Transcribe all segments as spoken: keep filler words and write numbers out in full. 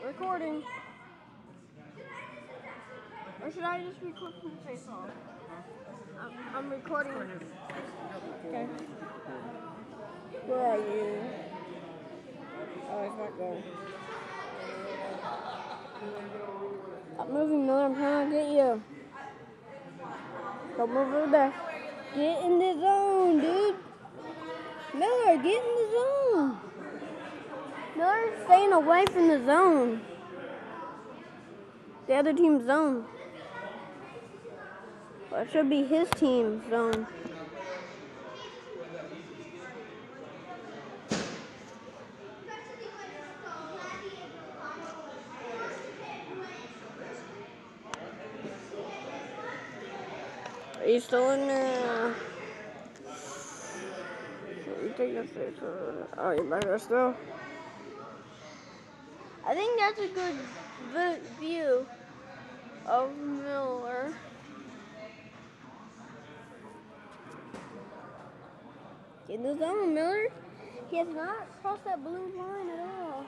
Recording. Or should I just record from the face off? I'm, I'm recording. Okay. Where are you? Oh, it's not going. Stop moving, Miller. I'm trying to get you. Don't move over there. Get in the zone, dude. Miller, get in the zone. Miller's staying away from the zone. The other team's zone. Well, it should be his team's zone. Are you still in there? You take this picture. Oh, you're back there still? I think that's a good view of Miller. Get in the zone, Miller. He has not crossed that blue line at all.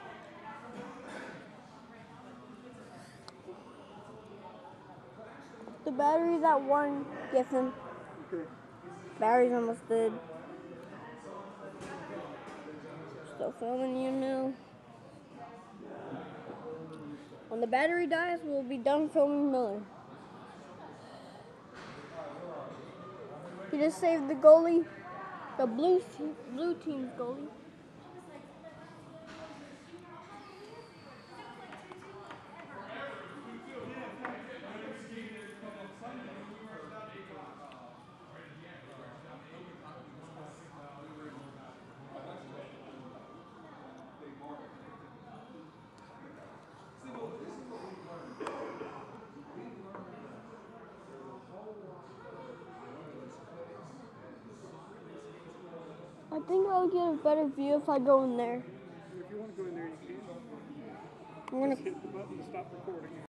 The battery's at one, Giffen. Okay. Battery's almost dead. Still filming you now. When the battery dies, we'll be done filming Miller. He just saved the goalie, the blue blue team's goalie. I think I'll get a better view if I go in there. If you want to go in there, you can. I'm gonna Just hit the button to stop recording.